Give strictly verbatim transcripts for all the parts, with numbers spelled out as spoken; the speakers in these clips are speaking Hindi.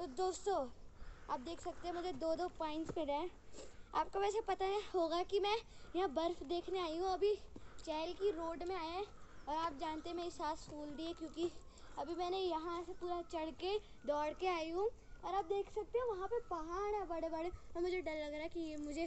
तो दोस्तों आप देख सकते हैं मुझे दो दो पॉइंट्स मिले हैं। आपको वैसे पता है होगा कि मैं यहाँ बर्फ़ देखने आई हूँ। अभी चैल की रोड में आए हैं और आप जानते हैं मेरी सांस फूल रही है क्योंकि अभी मैंने यहाँ से पूरा चढ़ के दौड़ के आई हूँ। और आप देख सकते हैं वहाँ पे पहाड़ है बड़े बड़े और मुझे डर लग रहा है कि ये मुझे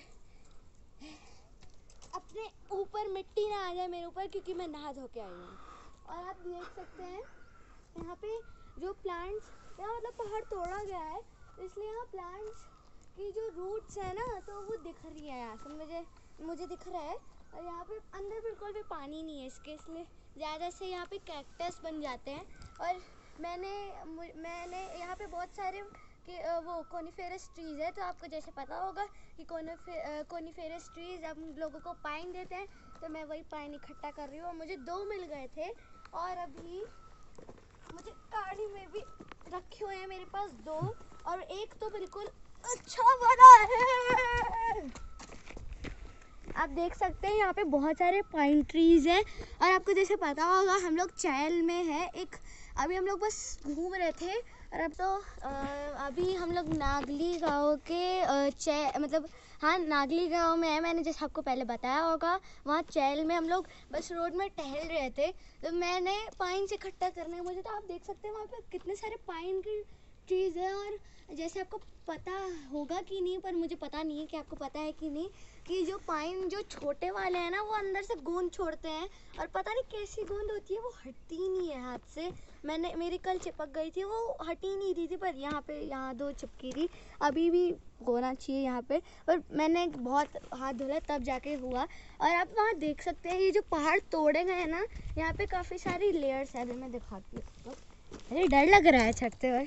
अपने ऊपर मिट्टी ना आ जाए मेरे ऊपर, क्योंकि मैं नहा धो के आई हूँ। और आप देख सकते हैं यहाँ पे जो प्लांट्स, यहाँ मतलब पहाड़ तोड़ा गया है इसलिए यहाँ प्लांट्स की जो रूट्स है ना तो वो दिख रही है यहाँ से, मुझे मुझे दिख रहा है। और यहाँ पे अंदर बिल्कुल भी पानी नहीं है इसके, इसलिए ज़्यादा से यहाँ पे कैक्टस बन जाते हैं। और मैंने मैंने यहाँ पे बहुत सारे कि वो कोनिफेरस ट्रीज़ है, तो आपको जैसे पता होगा कि कोनिफे कोनिफेरस ट्रीज़ हम लोगों को पाइन देते हैं, तो मैं वही पाइन इकट्ठा कर रही हूँ। और मुझे दो मिल गए थे और अभी मुझे गाड़ी में भी रखे हुए हैं मेरे पास दो, और एक तो बिल्कुल अच्छा बना है। आप देख सकते हैं यहाँ पे बहुत सारे पाइन ट्रीज़ हैं। और आपको जैसे पता होगा हम लोग चैल में है एक, अभी हम लोग बस घूम रहे थे और अब तो आ, अभी हम लोग नागली गांव के चै मतलब हाँ नागली गांव में है। मैंने जैसे आपको पहले बताया होगा वहाँ चैल में हम लोग बस रोड में टहल रहे थे, तो मैंने पाइन से इकट्ठा करने मुझे, तो आप देख सकते हैं वहाँ पे कितने सारे पाइन की ट्रीज़ है। और जैसे आपको पता होगा कि नहीं, पर मुझे पता नहीं है कि आपको पता है कि नहीं, कि जो पाइन जो छोटे वाले हैं ना वो अंदर से गोंद छोड़ते हैं और पता नहीं कैसी गोंद होती है वो हटती नहीं है हाथ से। मैंने मेरी कल चिपक गई थी, वो हटी नहीं रही थी, पर यहाँ पे यहाँ दो चिपकी थी, अभी भी होना चाहिए यहाँ पे, पर मैंने बहुत हाथ धोला तब जाके हुआ। और आप वहाँ देख सकते हैं ये जो पहाड़ तोड़े गए हैं ना, यहाँ पे काफ़ी सारी लेयर्स है। अभी मैं दिखाती हूँ, अरे डर लग रहा है चढ़ते हुए,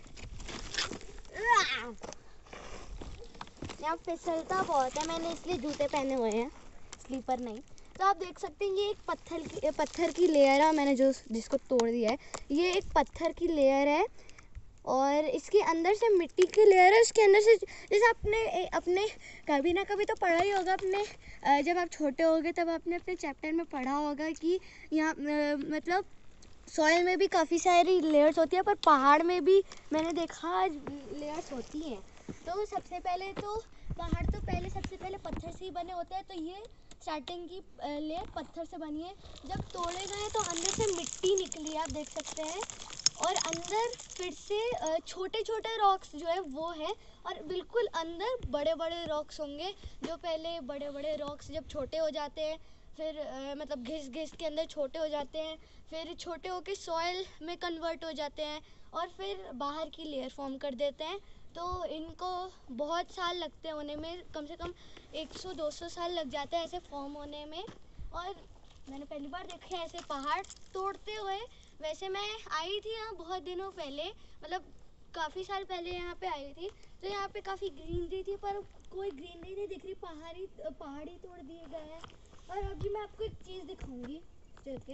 यहाँ फिसलता बहुत है, मैंने इसलिए जूते पहने हुए हैं, स्लीपर नहीं। तो आप देख सकते हैं ये एक पत्थर की पत्थर की लेयर है, मैंने जो जिसको तोड़ दिया है ये एक पत्थर की लेयर है और इसके अंदर से मिट्टी की लेयर है। उसके अंदर से जैसे आपने अपने कभी ना कभी तो पढ़ा ही होगा, अपने जब आप छोटे होगे तब आपने अपने चैप्टर में पढ़ा होगा कि यहाँ मतलब सॉइल में भी काफ़ी सारी लेयर्स होती है, पर पहाड़ में भी मैंने देखा लेयर्स होती हैं। तो सबसे पहले तो पहाड़ तो पहले सबसे पहले पत्थर से ही बने होते हैं, तो ये स्टार्टिंग की लेयर पत्थर से बनी है। जब तोड़े गए तो अंदर से मिट्टी निकली, आप देख सकते हैं, और अंदर फिर से छोटे छोटे रॉक्स जो है वो है, और बिल्कुल अंदर बड़े बड़े रॉक्स होंगे। जो पहले बड़े बड़े रॉक्स जब छोटे हो जाते हैं फिर आ, मतलब घिस घिस के अंदर छोटे हो जाते हैं, फिर छोटे होके सॉइल में कन्वर्ट हो जाते हैं और फिर बाहर की लेयर फॉर्म कर देते हैं। तो इनको बहुत साल लगते हैं होने में, कम से कम सौ दो सौ साल लग जाते हैं ऐसे फॉर्म होने में। और मैंने पहली बार देखे ऐसे पहाड़ तोड़ते हुए। वैसे मैं आई थी यहाँ बहुत दिनों पहले, मतलब काफ़ी साल पहले यहाँ पे आई थी, तो यहाँ पे काफ़ी ग्रीनरी थी, पर कोई ग्रीनरी नहीं दिख रही, पहाड़ी पहाड़ी तोड़ दिए गए हैं। और अभी मैं आपको एक चीज़ दिखाऊंगी चल के।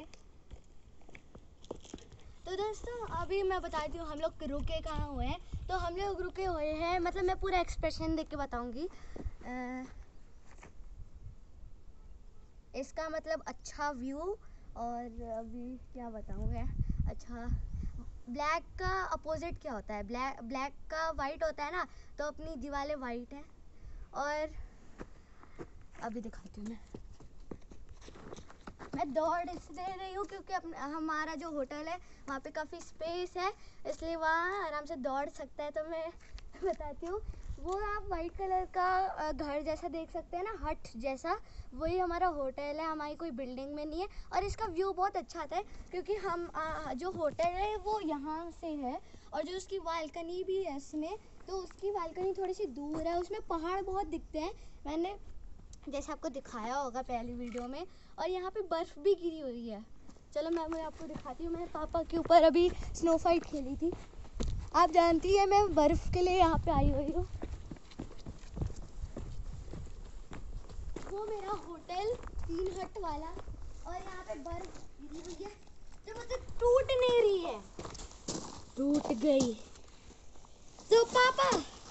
तो दोस्तों अभी मैं बताती हूँ हम लोग रुके कहाँ हुए हैं। तो हम लोग रुके हुए हैं, मतलब मैं पूरा एक्सप्रेशन देख के बताऊंगी। इसका मतलब अच्छा व्यू, और अभी क्या बताऊँ, अच्छा ब्लैक का अपोजिट क्या होता है, ब्लैक ब्लैक का वाइट होता है ना, तो अपनी दीवारें वाइट हैं। और अभी दिखाती हूँ मैं मैं दौड़ इसलिए रही हूँ क्योंकि अपना हमारा जो होटल है वहाँ पे काफ़ी स्पेस है, इसलिए वहाँ आराम से दौड़ सकता है। तो मैं बताती हूँ, वो आप वाइट कलर का घर जैसा देख सकते हैं ना, हट जैसा, वही हमारा होटल है, हमारी कोई बिल्डिंग में नहीं है। और इसका व्यू बहुत अच्छा आता है क्योंकि हम आ, जो होटल है वो यहाँ से है, और जो उसकी बालकनी भी है इसमें, तो उसकी बालकनी थोड़ी सी दूर है, उसमें पहाड़ बहुत दिखते हैं, मैंने जैसे आपको दिखाया होगा पहली वीडियो में। और यहाँ पे बर्फ़ भी गिरी हुई है। चलो मैं मैं आपको दिखाती हूँ, मैंने पापा के ऊपर अभी स्नो फाइट खेली थी। आप जानती हैं मैं बर्फ़ के लिए यहाँ पे आई हुई हूँ। वो मेरा होटल तीन हट वाला, और यहाँ पे बर्फ़ गिरी हुई है जो मुझे टूट नहीं रही है, टूट गई तो पापा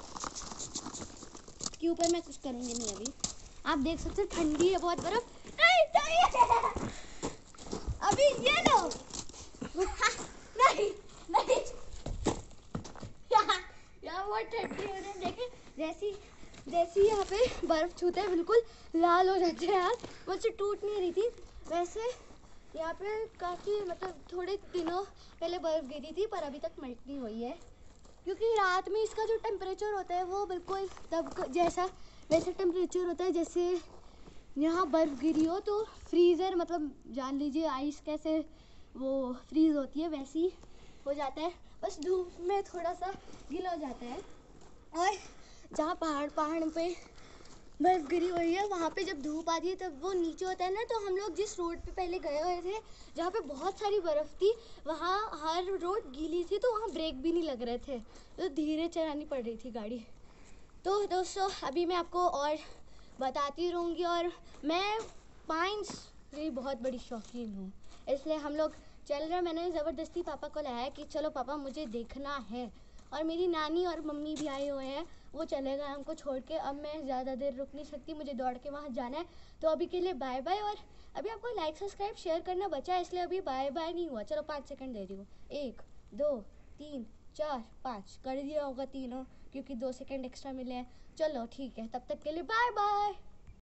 के ऊपर मैं कुछ करूँगी नहीं। अभी आप देख सकते हैं ठंडी है बहुत बर्फ, नहीं नहीं अभी ये लो नहीं नहीं बहुत ठंडी हो रही है। देखे जैसी जैसी यहाँ पे बर्फ़ छूते हैं बिल्कुल लाल हो जाते हैं यार, मुझसे टूट नहीं रही थी। वैसे यहाँ पे काफ़ी मतलब थोड़े दिनों पहले बर्फ़ गिरी थी पर अभी तक मेल्ट नहीं हुई है, क्योंकि रात में इसका जो टेम्परेचर होता है वो बिल्कुल तब जैसा वैसा टेम्परेचर होता है जैसे यहाँ बर्फ़ गिरी हो। तो फ्रीज़र मतलब जान लीजिए आइस कैसे वो फ्रीज़ होती है वैसी हो जाता है, बस धूप में थोड़ा सा गीला हो जाता है। और जहाँ पहाड़ पहाड़ पे बर्फ़ गिरी हुई है वहाँ पे जब धूप आती है तब वो नीचे होता है ना, तो हम लोग जिस रोड पे पहले गए हुए थे जहाँ पे बहुत सारी बर्फ़ थी वहाँ हर रोड गीली थी, तो वहाँ ब्रेक भी नहीं लग रहे थे, तो धीरे चलानी पड़ रही थी गाड़ी। तो दोस्तों अभी मैं आपको और बताती रहूँगी, और मैं पाइन्स की बहुत बड़ी शौकीन हूँ, इसलिए हम लोग चल रहे हैं। मैंने ज़बरदस्ती पापा को लाया कि चलो पापा मुझे देखना है, और मेरी नानी और मम्मी भी आए हुए हैं, वो चले गए हमको छोड़ के। अब मैं ज़्यादा देर रुक नहीं सकती, मुझे दौड़ के वहाँ जाना है। तो अभी के लिए बाय बाय, और अभी आपको लाइक सब्सक्राइब शेयर करना बचा है, इसलिए अभी बाय बाय नहीं हुआ। चलो पाँच सेकंड दे रही हूँ, एक दो तीन चार पाँच कर दिया होगा तीनों, क्योंकि दो सेकंड एक्स्ट्रा मिले हैं। चलो ठीक है, तब तक के लिए बाय बाय।